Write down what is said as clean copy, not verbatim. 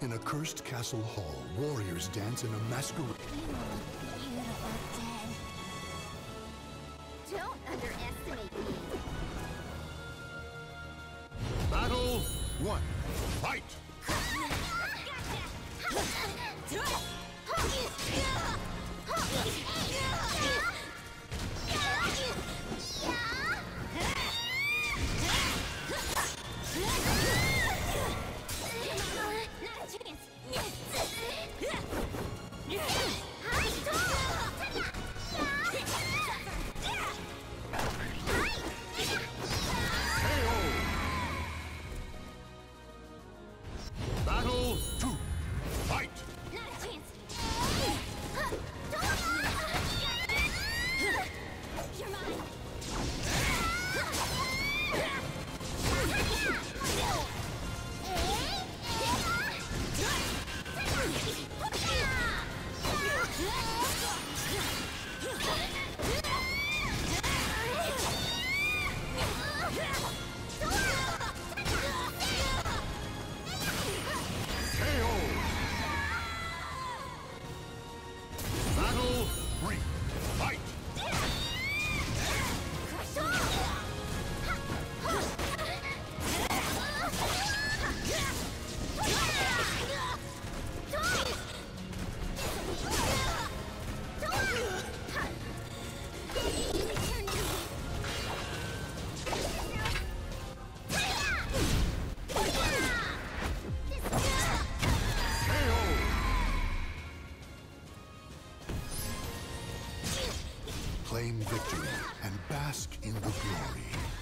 In a cursed castle hall, warriors dance in a masquerade. Beautiful dead. Don't underestimate me. Battle 1. Fight! Battle 2. Fight! You're mine. Battle 3. Fight! Claim victory and bask in the glory.